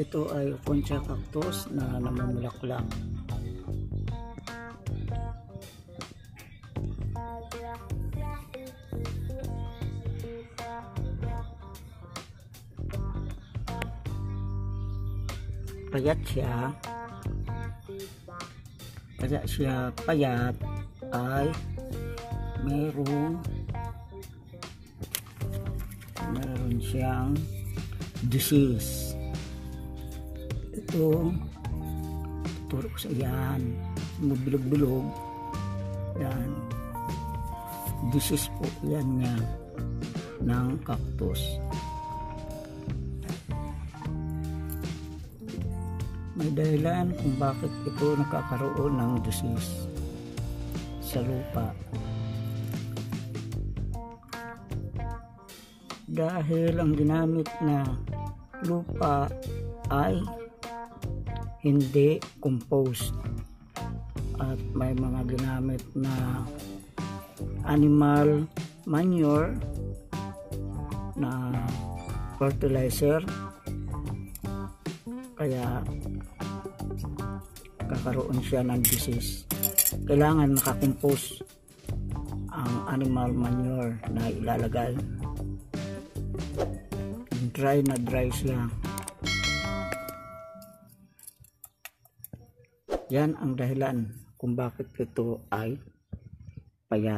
Ito ay OPUNTIA cactus na namumulaklak. Payat siya. Kaya siya payat ay meron siyang disease. Ito turo ko sa yan, mabilog-bilog yan, disease po yan niya ng cactus. May dahilan kung bakit ito nakakaroon ng disease sa lupa. Dahil ang ginamit na lupa ay hindi composed at may mga ginamit na animal manure na fertilizer, kaya kakaroon siya ng disease. Kailangan nakakompose ang animal manure na ilalagay. Dry na dry siya. Yan ang dahilan kung bakit ito ay payat.